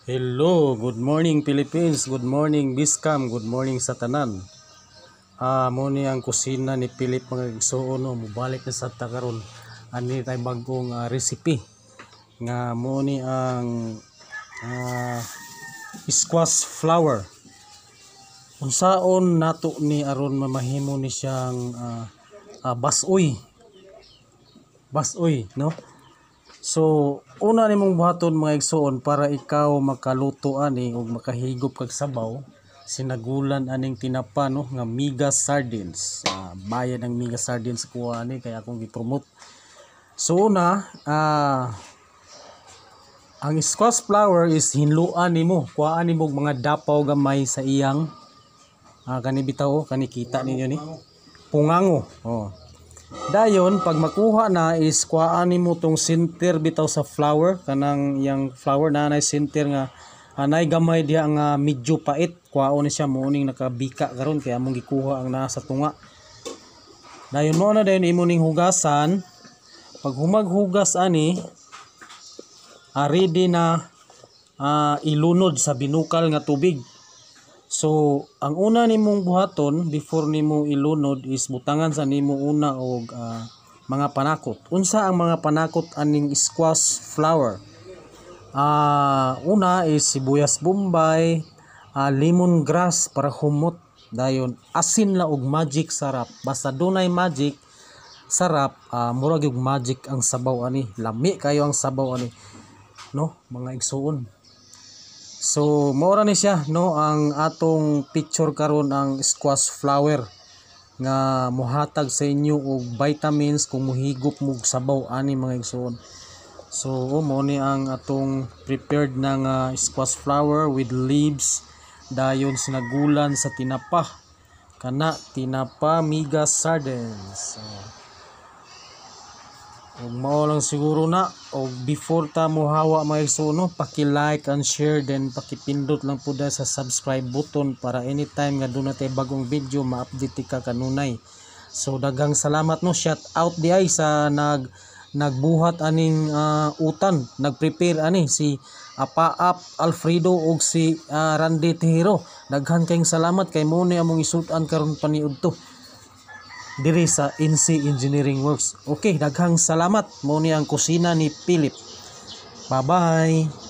Hello, good morning Philippines, good morning Biscam, good morning sa tanan. Muni ang kusina ni Philip mga igsoon no, mubalik na sa karon. Ani tay bagong recipe nga muni ang squash flower. Unsaon nato ni aron mamahimo ni siyang basoy. Basoy, no? So, una nimong buhaton mga igsoon para ikaw makaluto ani ug makahigop kag sabaw, sinagulan aning tinapa no nga Mega Sardines. Bayan ng Mega Sardines ko ani kaya akong gi-promote. So una, ang squash flower is hinluan nimo, kuhaan nimo mga dapaw gamay sa iyang kani bitaw kani kita ninyo ni pungango. Oh. Dayon pag makuha na is kuhaan nimo tong center bitaw sa flower kanang yang flower na nay center nga anay gamay diha nga medyo pait, kuhaon ni siya muning nakabika karon kaya among gikuha ang naa sa tunga. Dayon mo na dayon imo ning hugasan. Pag humaghugas ani ready na ilunod sa binukal nga tubig. So, ang una nimong buhaton before nimo ilunod is butangan sa nimo una og mga panakot. Unsa ang mga panakot aning squash flower? Una is sibuyas bombay, lemongrass para humot. Dayon asin la og magic sarap. Basta dunay magic sarap, murag yung magic ang sabaw ani. Lami kayo ang sabaw ani. No, mga igsuon. So, maura ni siya no ang atong picture karon ang squash flower nga mohatag sa inyo og vitamins kung mohigop mo sabaw ani mga igsoon. So, mo ni ang atong prepared na nga squash flower with leaves dayon sinagulan sa tinapa. Kana tinapa Mega Sardines. So, og mao lang siguro na og before ta mo hawa mga igsoon no, paki-like and share then pakipindot lang pud sa subscribe button para anytime nga dunay tay bagong video ma-update ka kanunay. So daghang salamat no, shout out di ay sa nagbuhat aning utan, nagprepare ani si Apaap Alfredo ug si Randy Tihiro. Daghan kayong salamat kay mo ni among isutan karon paniudto diri sa NC Engineering Works. Okay, daghang salamat. Mo ni ang kusina ni Philip. Bye-bye.